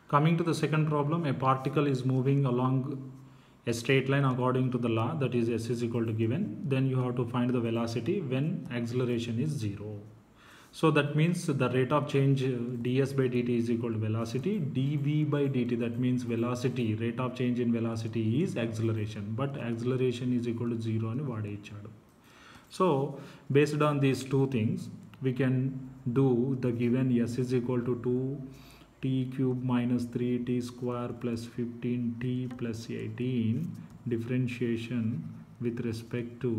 Coming to the second problem, a particle is moving along a straight line according to the law, that is s is equal to given. Then you have to find the velocity when acceleration is 0. So that means the rate of change ds by dt is equal to velocity, dv by dt, that means velocity, rate of change in velocity is acceleration, but acceleration is equal to 0 అని వాడే ఇచ్చాడు. So based on these two things we can do the given s is equal to 2t cube minus 3t square plus 15t plus 18 differentiation with respect to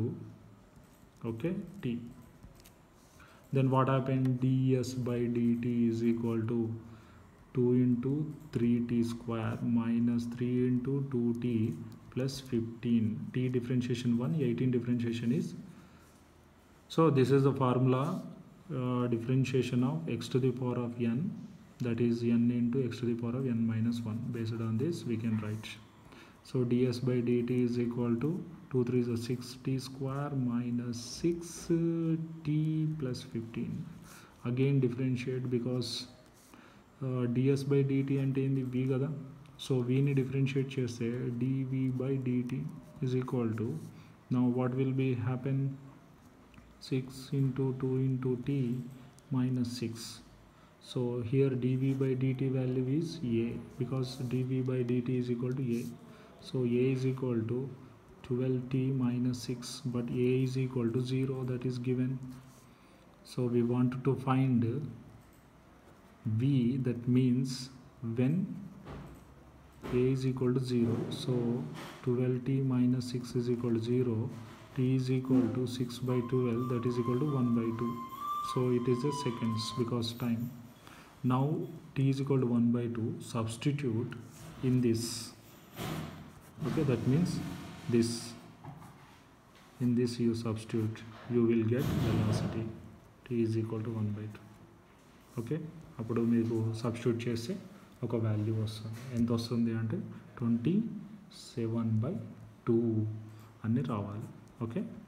t. Then what happened, ds by dt is equal to 2 into 3t square minus 3 into 2t plus 15, t differentiation 1, 18 differentiation is, so this is the formula, differentiation of x to the power of n, that is n into x to the power of n minus 1. Based on this we can write, so ds by dt is equal to 2 3 is 6t square minus 6t plus 15. Again differentiate because ds by dt అంటే ఏంది v కదా, so v ని differentiate చేస్తే dv by dt is equal to, now what will be happen, 6 into 2 into t minus 6. So here dv by dt value is a, because dv by dt is equal to a, so a is equal to 12t minus 6, but a is equal to 0, that is given. So we want to find v, that means when a is equal to 0, so 12t minus 6 is equal to 0, t is equal to 6 by 12, that is equal to 1 by 2, so it is a seconds because time. Now t is equal to 1 by 2, substitute in this, okay, that means this, in this you substitute, you will get velocity t is equal to 1 by 2. Okay, అప్పుడు మీకు substitute చేస్తే ఒక value వస్తుంది, ఎంత వస్తుంది అంటే 27/2 అని రావాలి. ఓకే.